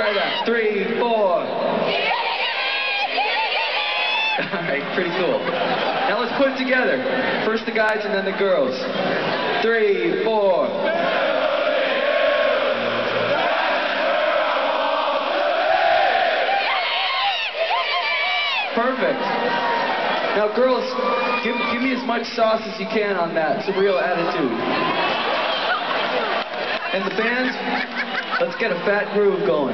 Try that. 3, 4. Alright, pretty cool. Now let's put it together. First the guys and then the girls. 3, 4. Perfect. Now girls, give me as much sauce as you can on that. It's a real attitude. And the band, let's get a fat groove going.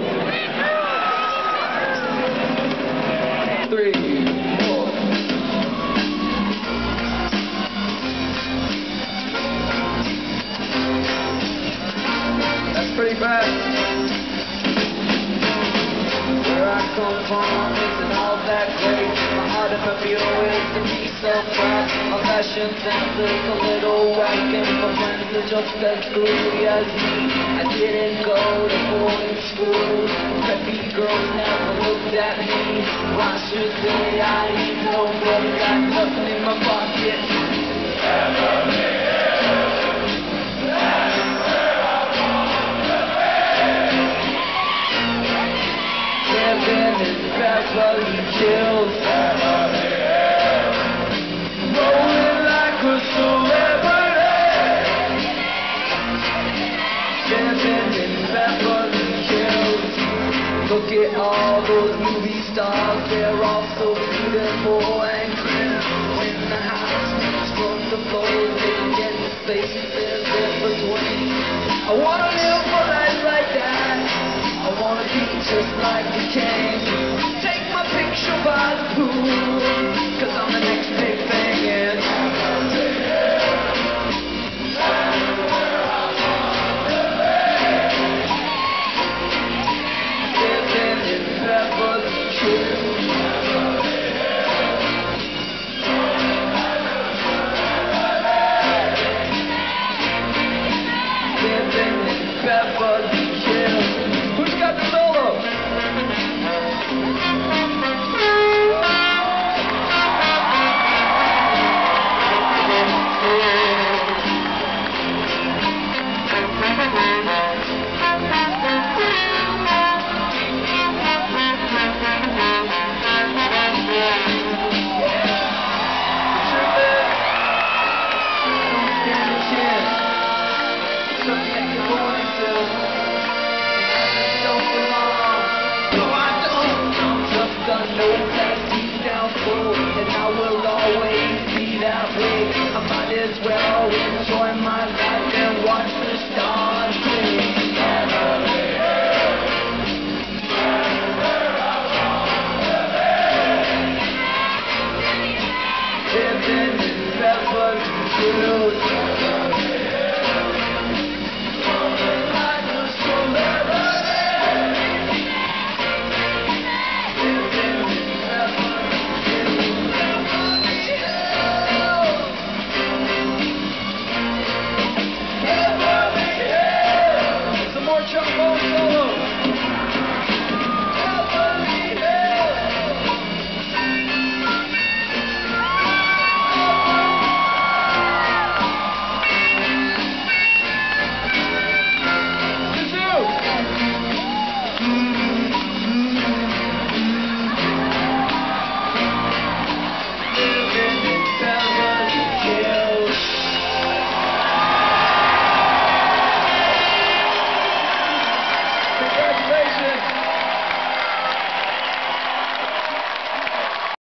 3, 4. That's pretty fast. Where I come from isn't all that great. My heart and my view is to be so proud. My fashion sense is a little whack, and my friends are just as groovy as me. I didn't go to boarding school. Preppy girls never looked at me. Why should they? I ain't nobody, got nothing in my pocket. Living in Beverly Hills, rolling like a celebrity. Living in Beverly Hills, look at all those movie stars, they're all so beautiful and clean. When the house moves from the floor, they get the spaces in between. I wanna live a life like that. I wanna be just like the king. Take my picture by the pool, 'cause I'm the next big thing in living in Beverly Hills. Living in Beverly Hills. Who's got the solo?